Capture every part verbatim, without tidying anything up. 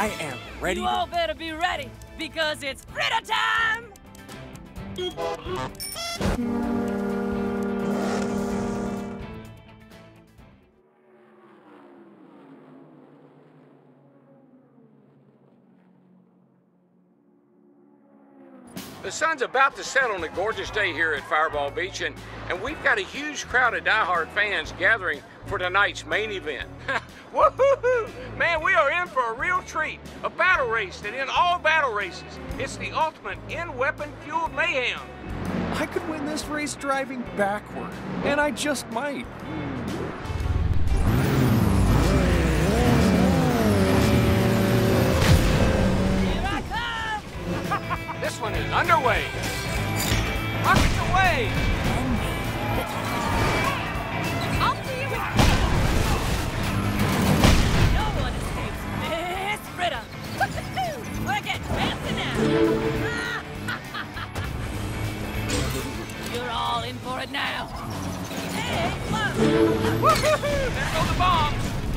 I am ready. You all better be ready, because it's fritter time! The sun's about to set on a gorgeous day here at Fireball Beach, and, and we've got a huge crowd of diehard fans gathering for tonight's main event. Woohoo! Man, we are in for a real treat. A battle race that in all battle races, it's the ultimate in-weapon fueled mayhem. I could win this race driving backward, and I just might. This one is underway. Rockets away! I'll see you with... No one escapes Miss Fritter. Work it, fancy now. You're all in for it now. Hey, look! Woo-hoo-hoo! There go the bombs!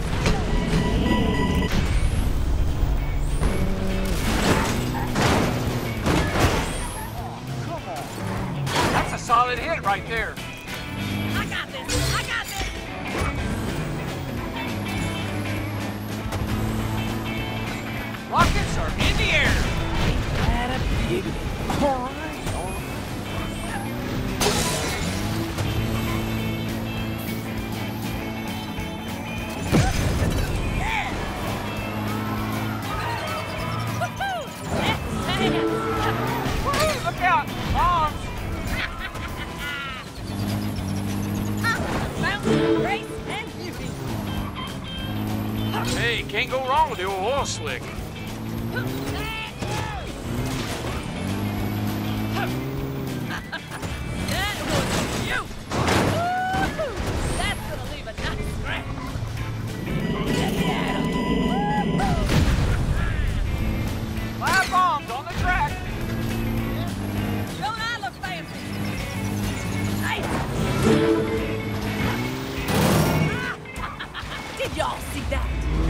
Solid hit right there. I got this! I got this! Rockets are in the air. That a beauty. All right, all right. Yeah! Woohoo! Let's take it! Woo-hoo! Look out! Bombs! Grace and beauty. Hey, can't go wrong with the old oil slick. That was you. That's gonna leave a nice scratch. Five bombs on the track. Don't I look fancy? Hey. Did y'all see that?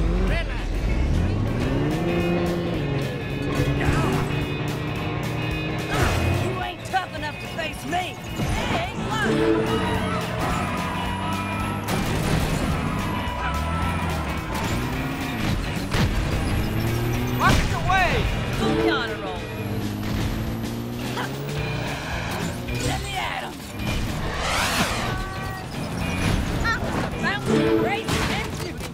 You ain't tough enough to face me. Hey, look! Rockets away! On the honor roll. Let me at 'em. Fountain, grace, and beauty.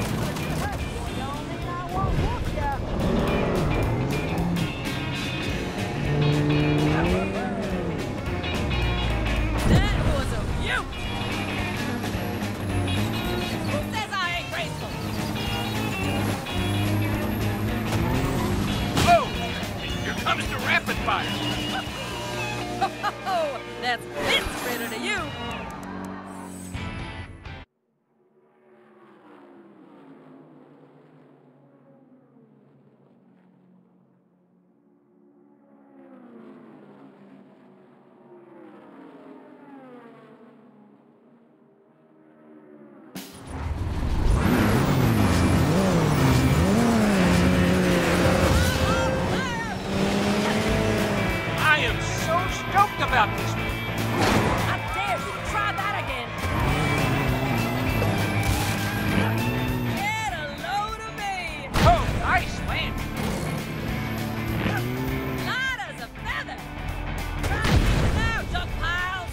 That was a beaut. Who says I ain't graceful? Whoa! Here comes the rapid fire. Oh, that's Miss Fritter to you. I am so stoked about this one. I dare you to try that again. Get a load of me. Oh, nice landing. Light as a feather. Try to keep it now, junk piles.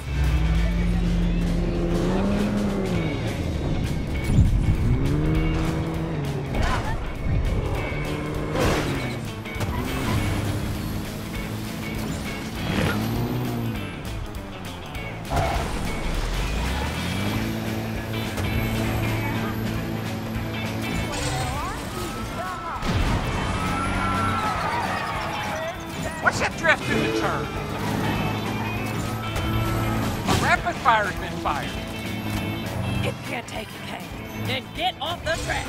What's that drift in the turn? A rapid fire's been fired. If you can't take it, Kane, then get off the track.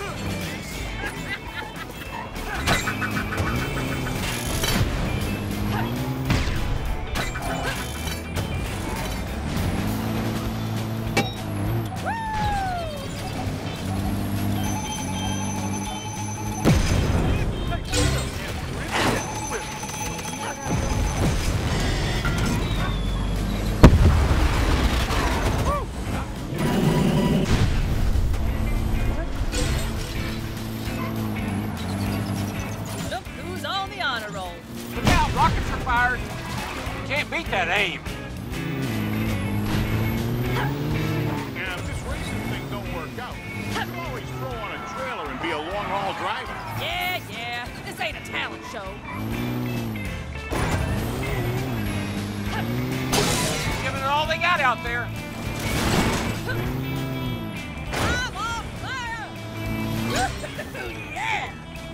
can't beat that aim. Now, if this racing thing don't work out, you can always throw on a trailer and be a long-haul driver. Yeah, yeah. This ain't a talent show. Giving it all they got out there. I'm on fire! Yeah!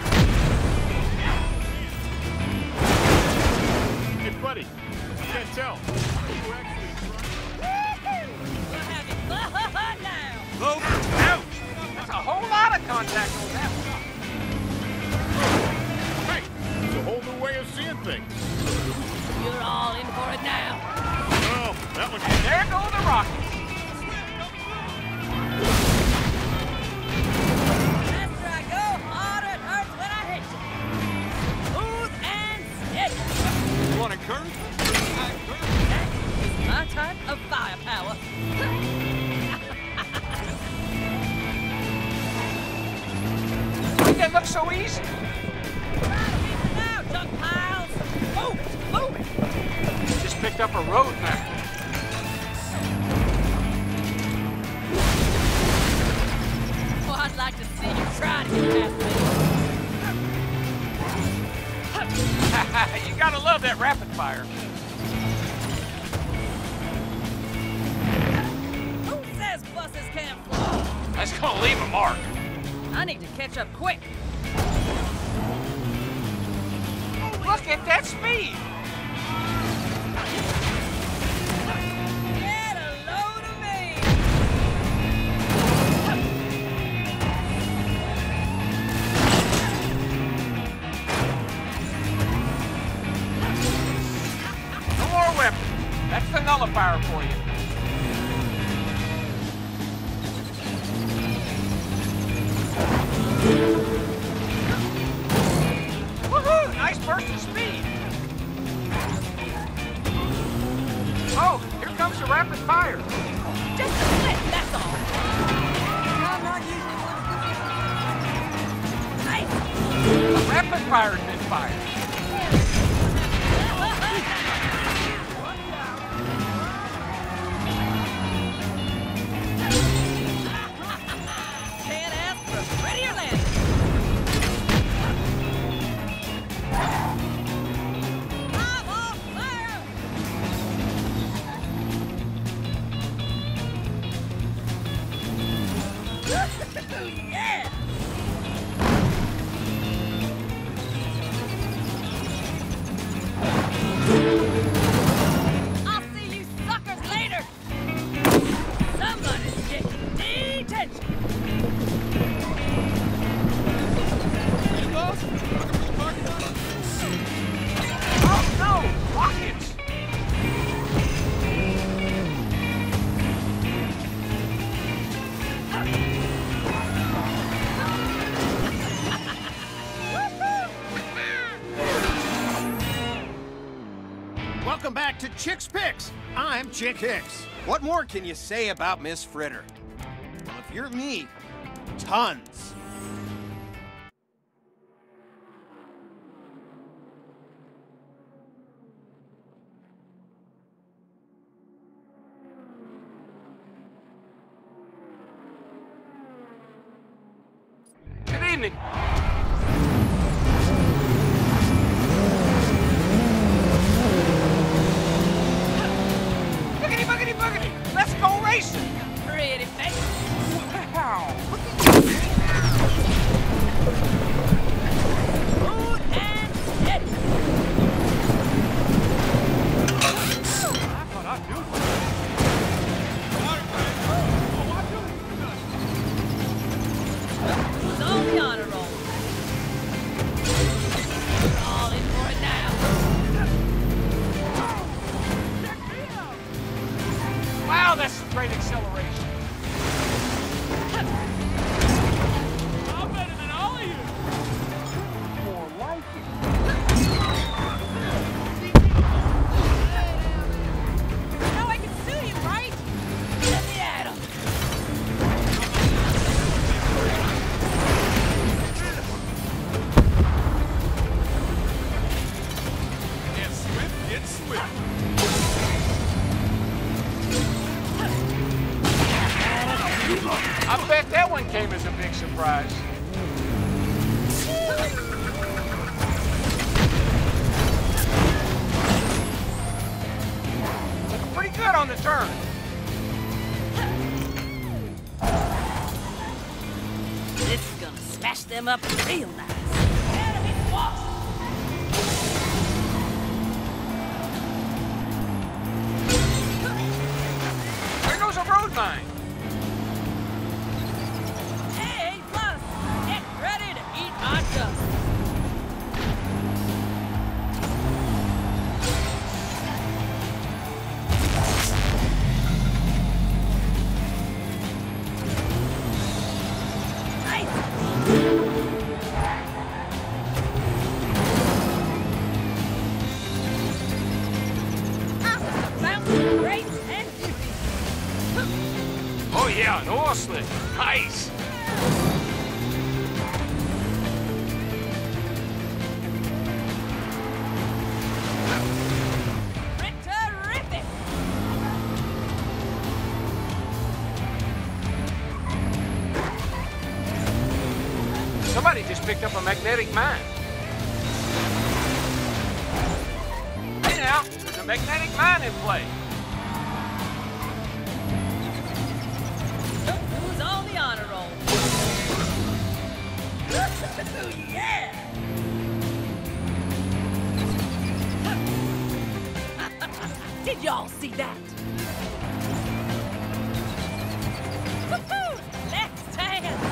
Hey, buddy, I can't tell. You actually We're having fun now! Oh, ouch! That's a whole lot of contact on that one. Hey, it's a whole new way of seeing things. You're all in for it now. Oh, that one. And there go the rockets. Faster I go, harder it hurts when I hit you. Smooth and steady. You want a curve? That's my type of firepower. Make that look so easy. Now, junk piles. Move it, move it. Just picked up a road map. Oh, I'd like to see you try to get past me. You gotta love that rapid fire. Who says buses can't fly? That's gonna leave a mark. I need to catch up quick. Look at that speed. Get a load of me. No more weapons. That's the nullifier for you. Woohoo! Nice burst of speed. Oh, here comes the rapid fire. Just a slip, that's all. Nice. The rapid fire's been fired. Can't ask for a prettier landing. I'm on fire. Yeah. I'll see you suckers later. Somebody's getting detention. Oh no! Rockets! Welcome back to Chick's Picks. I'm Chick Hicks. What more can you say about Miss Fritter? Well, if you're me, tons. Good evening. Boogity, boogity, boogity! Let's go racing! Pretty face. Wow! Smooth and steady. I thought I'd do Who's on the honor roll? We're all in for it now. Wow, that's some great acceleration. was a big surprise. Looking pretty good on the turn. This is gonna smash them up real nice. Enemy squash! There goes a road mine. Hey, plus, get ready to eat our dust. Oh yeah, an oil slick. Nice. Fritter-rific! Somebody just picked up a magnetic mine. Hey now, there's a magnetic mine in play. Who's on the honor roll? Yeah! Did y'all see that? Woohoo! Let's dance!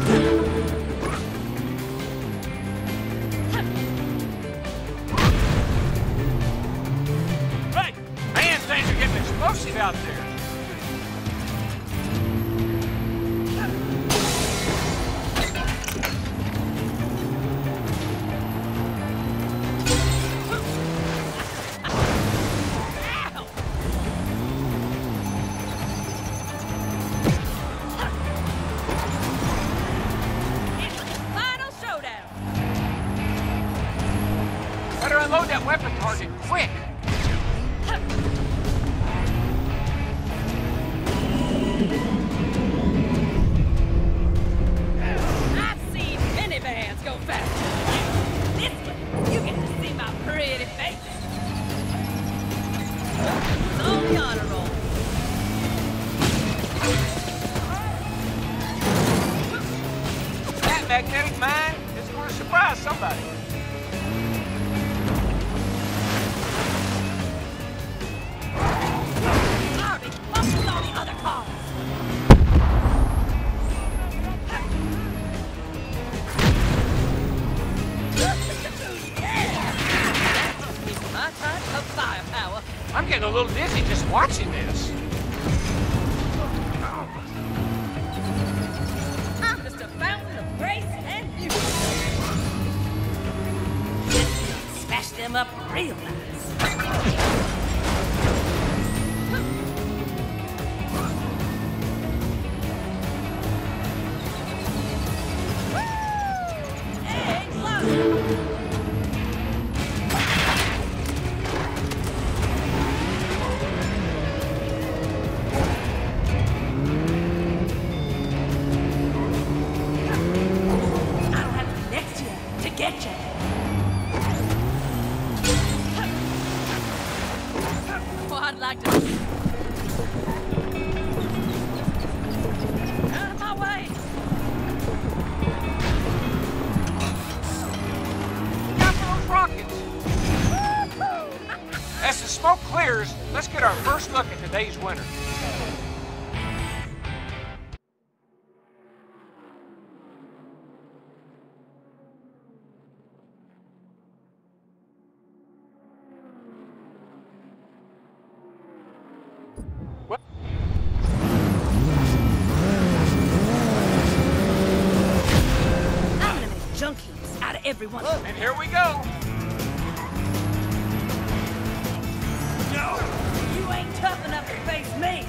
Hey, man, things are getting explosive out there. Better unload that weapon target, quick! I've seen minivans go faster than you. This way, you get to see my pretty face. Who's on the honor roll? That magnetic mine is going to surprise somebody. Harvey, focus on the other cars. My type of firepower. I'm getting a little dizzy just watching this. I'm just a fountain of grace and beauty. This is gonna smash them up real nice. Hey, close. I don't have to be next to you to get you. Oh, I'd like to. Out of my way. Look out for those rockets. As the smoke clears, let's get our first look at today's winner. Well, I'm gonna make junk heaps out of everyone. and here we go. You ain't tough enough to face me.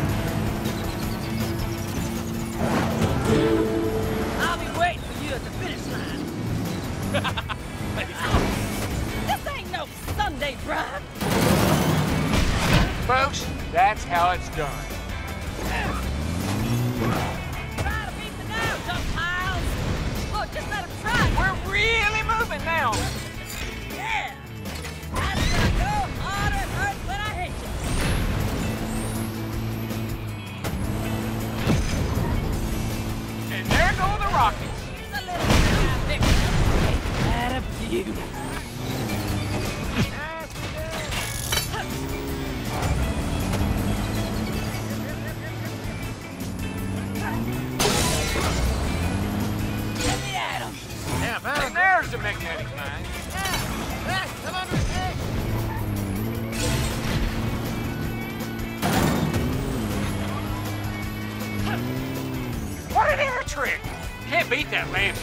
I'll be waiting for you at the finish line. This ain't no Sunday bride. Folks, that's how it's done. Try to beat me now, junk rockets. The little guy picked up. Ain't that a beauty? Let me at him. Yeah, found And there's the magnetic mine. Hey, come on, hey. What an air trick! Can't beat that landing.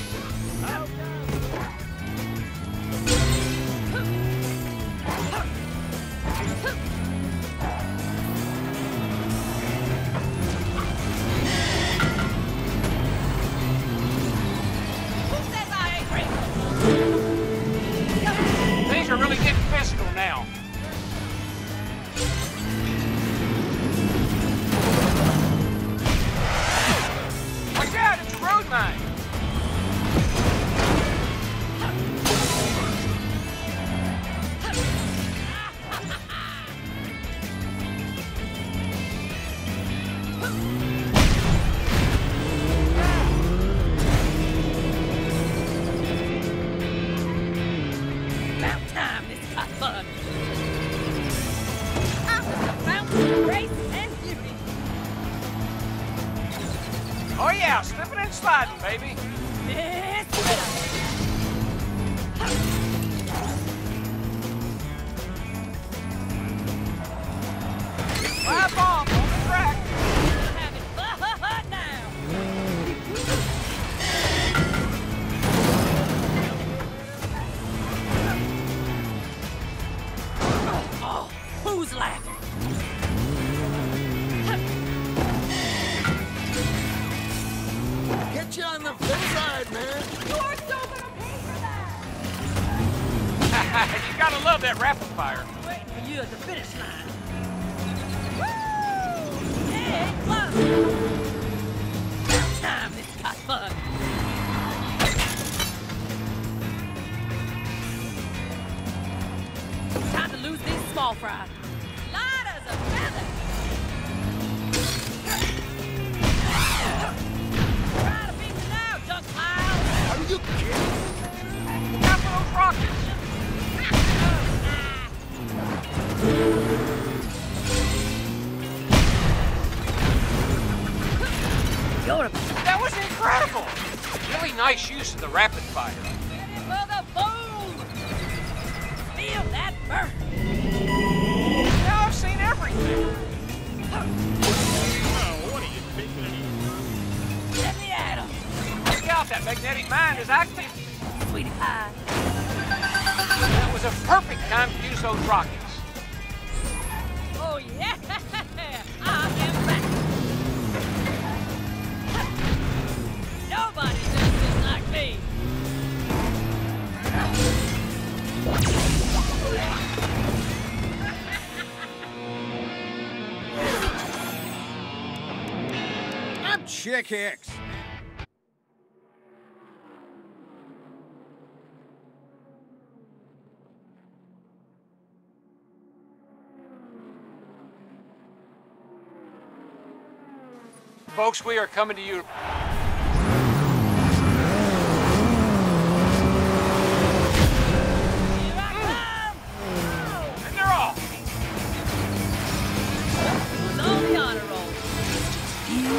Who says I ain't ready? Things are really getting physical now. Watch out, it's a road mine. About time this got fun. Out with the fountain of grace and beauty. Oh yeah, slipping and sliding, baby. Miss Fritter. Five bomb on the track. I'm having fun now. Oh, who's laughing? Get you on the flip side, man. You're so gonna pay for that. You gotta love that rapid fire. Waiting for you at the finish line. Woo! Hey, close. About time this got fun. Time to lose these small fry. Light as a feather. Try to beat me now, junk pile. Are you kidding? Look out for those rockets. You're a That was incredible. Really nice use of the rapid fire. ready for the boom. Feel that burn. Now I've seen everything. Oh, what are you thinking of? Let me at him. Look out, that magnetic mine is active. Sweetie pie. That was a perfect time to use those rockets. Oh, yeah. I am back. Nobody does this like me. I'm Chick Hicks. Folks, we are coming to you. Here I come. And they're off. Who's on the honor roll? You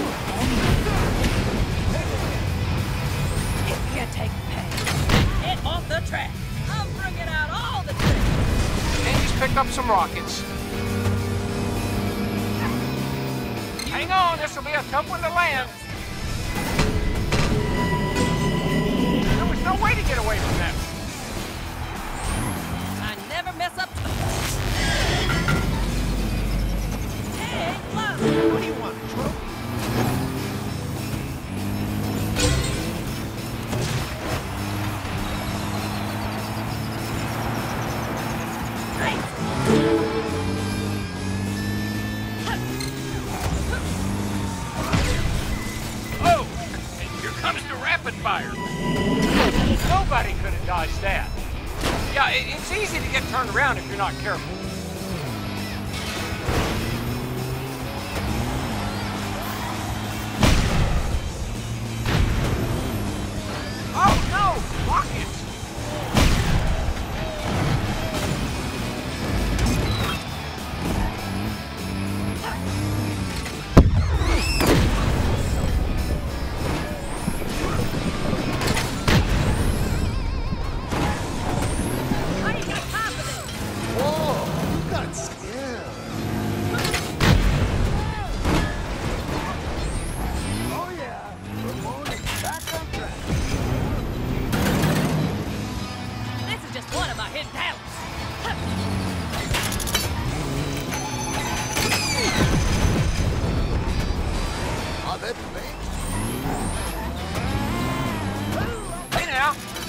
If you take the pain, get off the track. I'm bringing out all the tricks. Andy's picked up some rockets. Hang on, this will be a tough one to land. There was no way to get away from that. I never mess up. Hey, close. What do you want, a trophy? Oh, and here comes the rapid fire. Nobody could have dodged that. Yeah, it, it's easy to get turned around if you're not careful.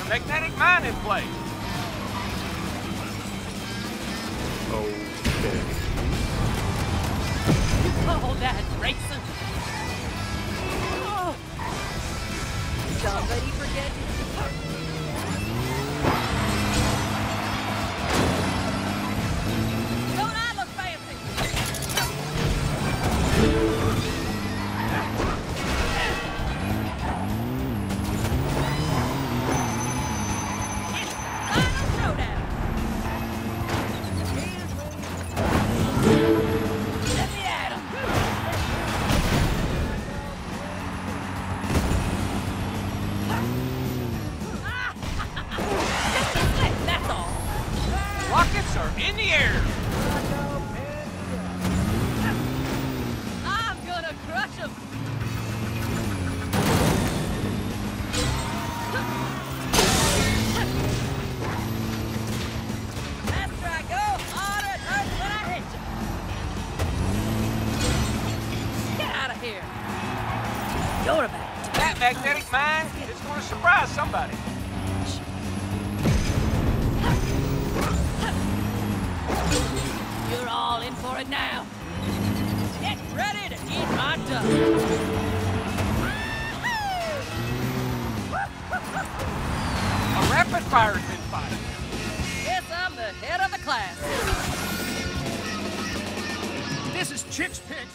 Magnetic mine in place. Okay. Oh, that's racing. Oh. Somebody forget. Don't I look fancy? It's final showdown. Let me at 'em. That's all. Rockets are in the air. I'm gonna crush 'em. Faster I go, harder it hurts when I hit you. Get out of here. You're about to. That magnetic mine is going to surprise somebody. You're all in for it now. Get ready to eat my dust. A rapid fire's been fired. Guess I'm the head of the class. This is Chick's Picks.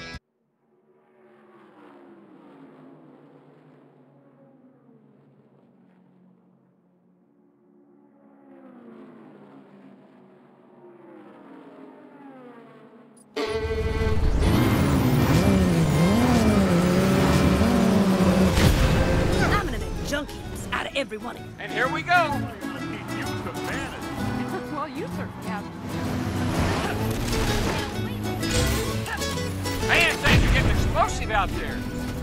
I'm gonna make junkies out of every one of you. And here we go. Use the vanity. Well, you certainly have. Man, things are getting explosive out there.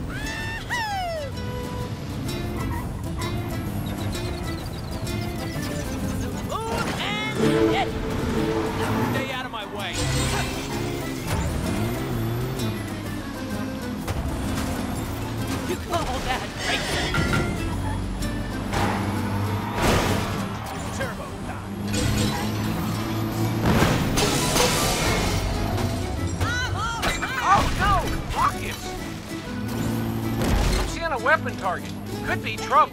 Move and hit. Stay out of my way. You call that racing? Turbo time. I'm all Oh, no! Rockets! I'm seeing a weapon target. Could be trouble.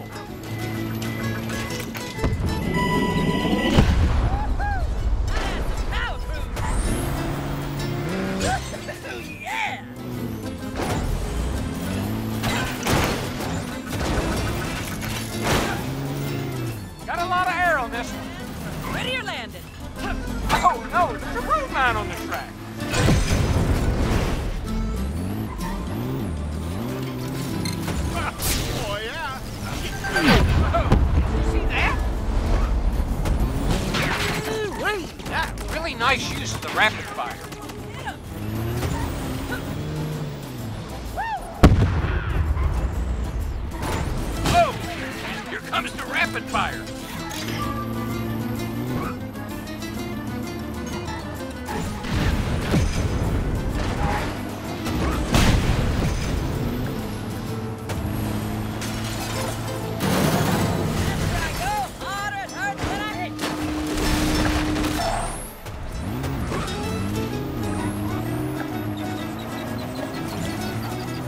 power cruise. Yeah! Got a lot of air on this one. Ready or landed? Oh, no! There's a road mine on the track. Oh, yeah. Oh, you see that? That really nice use of the rapid fire. Oh, here comes the rapid fire. Faster I go, harder it hurts when I hit you.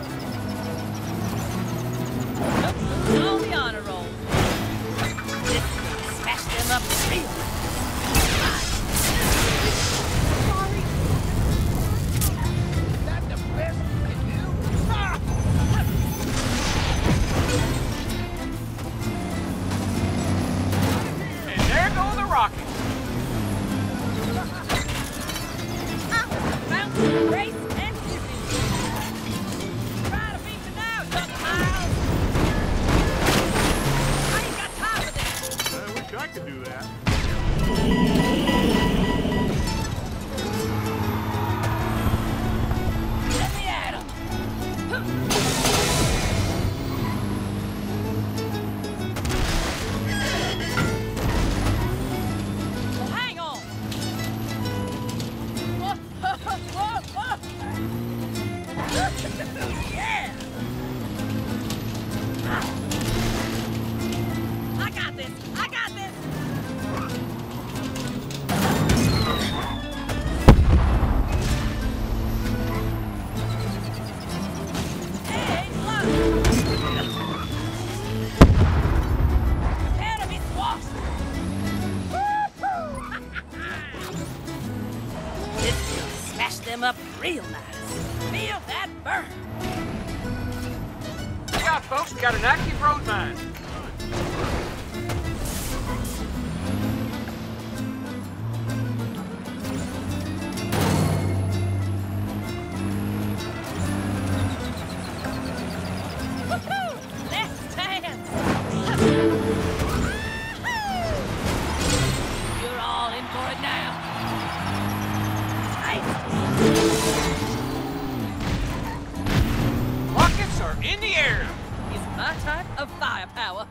On the honor roll. This real nice. Feel that burn. Look out, folks, we got an active road mine. Woohoo! Let's dance. You're all in for it now. Rockets are in the air. Is my type of firepower.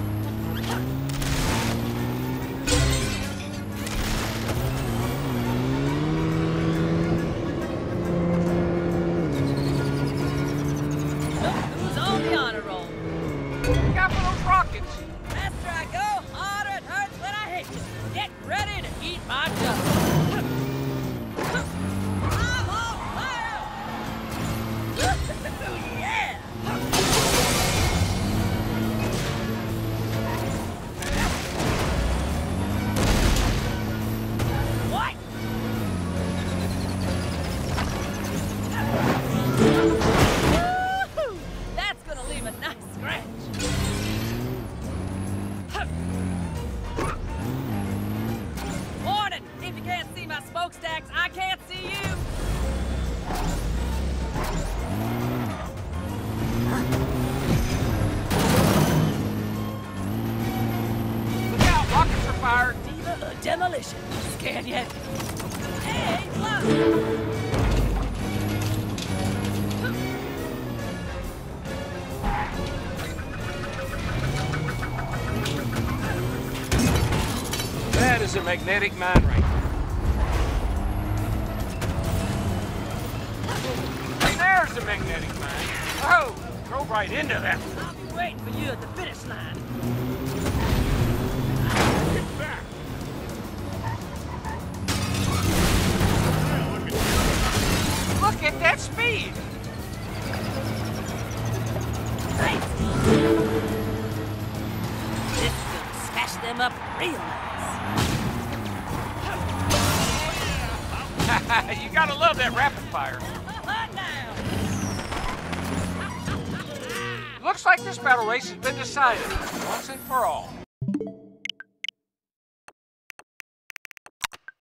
Look who's on the honor roll. Look out for those rockets. Faster I go, harder it hurts when I hit you. Get ready to eat my dust. I'm on fire! Yeah! What? Woo-hoo! That's gonna leave a nice scratch. Warning! If you can't see my smokestacks, I can't see you! Look out, rockets are fired. Diva of demolition. Scared yet? Hey, look! That is a magnetic mine rifle. Hey, there's a magnetic mine. Oh, drove right into that. I'll be waiting for you at the finish line. Get back. Look at that speed. Thanks. This is gonna smash them up real nice. You gotta love that rapid fire. Now. Looks like this battle race has been decided once and for all.